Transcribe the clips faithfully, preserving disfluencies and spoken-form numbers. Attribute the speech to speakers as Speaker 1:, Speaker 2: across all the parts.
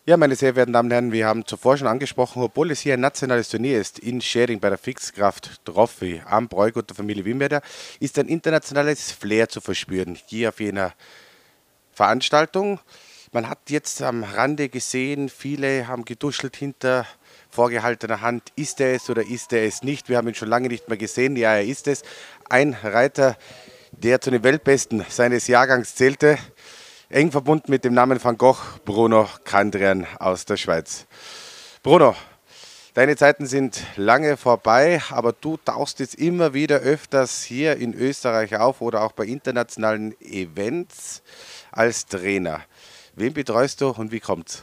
Speaker 1: Ja, meine sehr verehrten Damen und Herren, wir haben zuvor schon angesprochen, obwohl es hier ein nationales Turnier ist, in Schärding bei der Fixkraft Trophy am Bräugut der Familie Wimberder, ist ein internationales Flair zu verspüren, hier auf jener Veranstaltung. Man hat jetzt am Rande gesehen, viele haben geduschelt hinter vorgehaltener Hand. Ist er es oder ist er es nicht? Wir haben ihn schon lange nicht mehr gesehen. Ja, er ist es. Ein Reiter, der zu den Weltbesten seines Jahrgangs zählte, eng verbunden mit dem Namen Van Gogh, Bruno Kandrian aus der Schweiz. Bruno, deine Zeiten sind lange vorbei, aber du tauchst jetzt immer wieder öfters hier in Österreich auf oder auch bei internationalen Events als Trainer. Wen betreust du und wie kommt's?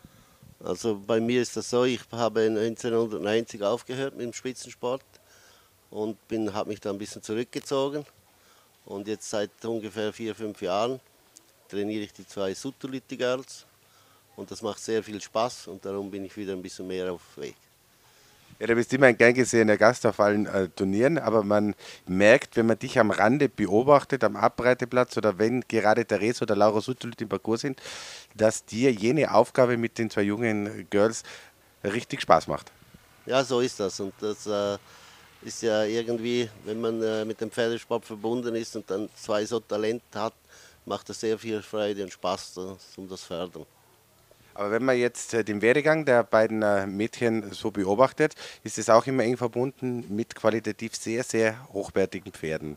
Speaker 2: Also bei mir ist das so, ich habe neunzehnhundertneunzig aufgehört mit dem Spitzensport und bin, habe mich da ein bisschen zurückgezogen. Und jetzt seit ungefähr vier, fünf Jahren trainiere ich die zwei Sutuliti Girls und das macht sehr viel Spaß und darum bin ich wieder ein bisschen mehr auf Weg.
Speaker 1: Ja, du bist immer ein gern gesehener Gast auf allen äh, Turnieren, aber man merkt, wenn man dich am Rande beobachtet, am Abreiteplatz oder wenn gerade Therese oder Laura Sutulit im Parcours sind, dass dir jene Aufgabe mit den zwei jungen Girls richtig Spaß macht.
Speaker 2: Ja, so ist das und das äh, ist ja irgendwie, wenn man äh, mit dem Pferdesport verbunden ist und dann zwei so Talente hat, macht das sehr viel Freude und Spaß, das, um das Fördern.
Speaker 1: Aber wenn man jetzt äh, den Werdegang der beiden äh, Mädchen so beobachtet, ist es auch immer eng verbunden mit qualitativ sehr, sehr hochwertigen Pferden.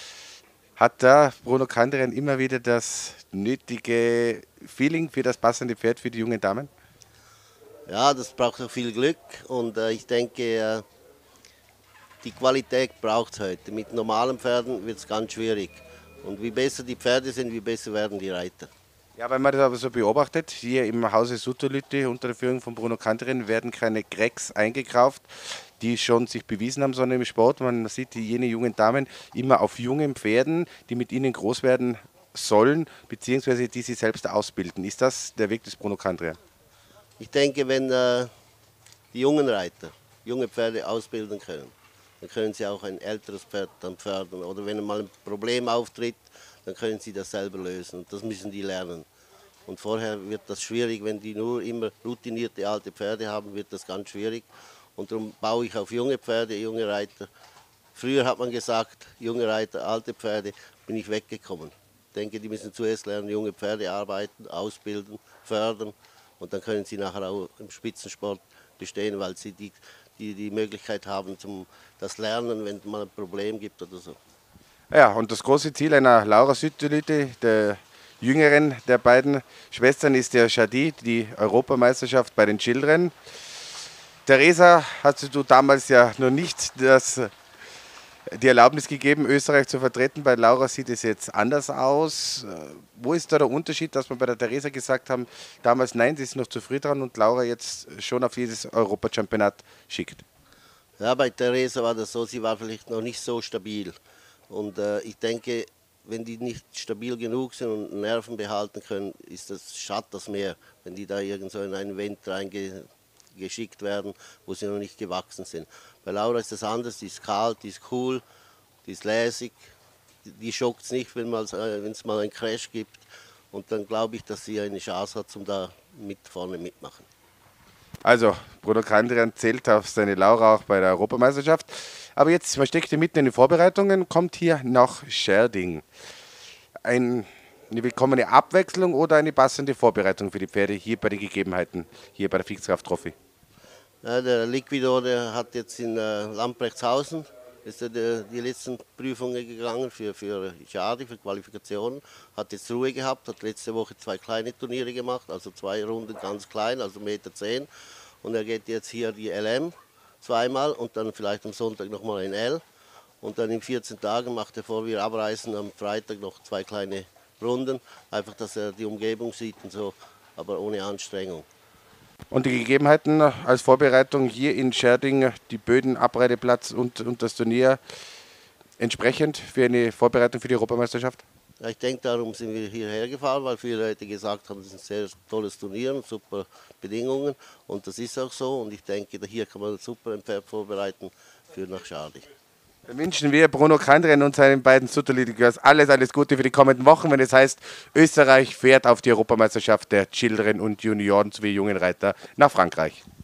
Speaker 1: Hat da Bruno Kanderen immer wieder das nötige Feeling für das passende Pferd für die jungen Damen?
Speaker 2: Ja, das braucht auch viel Glück und äh, ich denke, äh, die Qualität braucht es heute. Mit normalen Pferden wird es ganz schwierig. Und wie besser die Pferde sind, wie besser werden die Reiter.
Speaker 1: Ja, wenn man das aber so beobachtet, hier im Hause Sutolütte unter der Führung von Bruno Kanderen werden keine Cracks eingekauft, die schon sich bewiesen haben, sondern im Sport. Man sieht die, jene jungen Damen immer auf jungen Pferden, die mit ihnen groß werden sollen, beziehungsweise die sie selbst ausbilden. Ist das der Weg des Bruno Kandren?
Speaker 2: Ich denke, wenn äh, die jungen Reiter junge Pferde ausbilden können, dann können sie auch ein älteres Pferd dann fördern. Oder wenn mal ein Problem auftritt, dann können sie das selber lösen. Und das müssen die lernen. Und vorher wird das schwierig, wenn die nur immer routinierte alte Pferde haben, wird das ganz schwierig. Und darum baue ich auf junge Pferde, junge Reiter. Früher hat man gesagt, junge Reiter, alte Pferde, bin ich weggekommen. Ich denke, die müssen zuerst lernen, junge Pferde arbeiten, ausbilden, fördern und dann können sie nachher auch im Spitzensport bestehen, weil sie die, die, die Möglichkeit haben zum das Lernen, wenn es mal ein Problem gibt oder so.
Speaker 1: Ja, und das große Ziel einer Laura Südtolite, der jüngeren der beiden Schwestern, ist der Chadi, die Europameisterschaft bei den Children. Theresa, hast du damals ja noch nicht das, die Erlaubnis gegeben, Österreich zu vertreten. Bei Laura sieht es jetzt anders aus. Äh, Wo ist da der Unterschied, dass wir bei der Theresa gesagt haben, damals nein, sie ist noch zu früh dran und Laura jetzt schon auf jedes Europachampionat schickt?
Speaker 2: Ja, bei Theresa war das so, sie war vielleicht noch nicht so stabil. Und äh, ich denke, wenn die nicht stabil genug sind und Nerven behalten können, ist das, schadet das mehr, wenn die da irgend so in ein Event reingeschickt werden, wo sie noch nicht gewachsen sind. Bei Laura ist das anders, die ist kalt, die ist cool, die ist lässig, die, die schockt es nicht, wenn es mal einen Crash gibt. Und dann glaube ich, dass sie eine Chance hat, um da mit vorne mitmachen.
Speaker 1: Also, Bruno Kandrian zählt auf seine Laura auch bei der Europameisterschaft. Aber jetzt, man steckt ja mitten in den Vorbereitungen, kommt hier nach Scherding. Ein, eine willkommene Abwechslung oder eine passende Vorbereitung für die Pferde hier bei den Gegebenheiten, hier bei der Fixkraft Trophy?
Speaker 2: Ja, der Liquidor, der hat jetzt in äh, Lamprechtshausen ist er die, die letzten Prüfungen gegangen für, für Schade, für Qualifikationen. Hat jetzt Ruhe gehabt, hat letzte Woche zwei kleine Turniere gemacht, also zwei Runden ganz klein, also eins Komma zehn Meter. Und er geht jetzt hier die L M zweimal und dann vielleicht am Sonntag nochmal ein L. Und dann in vierzehn Tagen macht er, bevor wir abreisen, am Freitag noch zwei kleine Runden. Einfach, dass er die Umgebung sieht und so, aber ohne Anstrengung.
Speaker 1: Und die Gegebenheiten als Vorbereitung hier in Scherding, die Böden, Abreiteplatz und, und das Turnier entsprechend für eine Vorbereitung für die Europameisterschaft?
Speaker 2: Ja, ich denke, darum sind wir hierher gefahren, weil viele Leute gesagt haben, das ist ein sehr tolles Turnier und super Bedingungen. Und das ist auch so. Und ich denke, hier kann man super ein Pferd vorbereiten für nach Schade.
Speaker 1: Dann wünschen wir Bruno Kandren und seinen beiden Sutterli-Girls alles, alles Gute für die kommenden Wochen, wenn es heißt, Österreich fährt auf die Europameisterschaft der Children und Junioren sowie jungen Reiter nach Frankreich.